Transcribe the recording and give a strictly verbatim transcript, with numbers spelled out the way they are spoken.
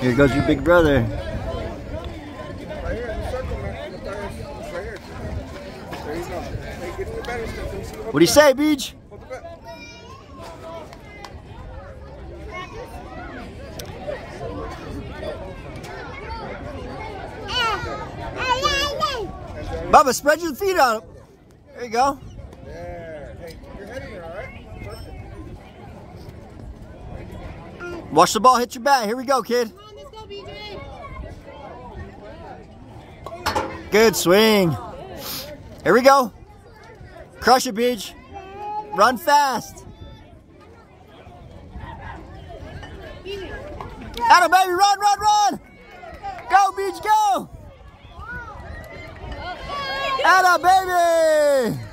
Here goes your big brother. Right here in the circle, man. Right here. There you go. Hey, get in the better stuff. Let me see What do you say, Beach? Hold the bet. Bubba, spread your feet on it. There you go. There. Hey, your head in there, all right? Perfect. Watch the ball hit your bat. Here we go, kid. Come on, let's go, B J. Good swing. Here we go. Crush it, Beach. Run fast. Atta baby, run, run, run. Go, Beach, go. Atta baby.